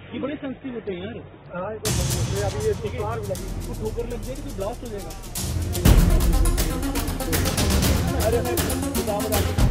ये बड़े सेंसिटिव होते हैं यार। हाँ अभी ये ठोकर लग जाएगी तो ब्लास्ट हो जाएगा। अरे मैं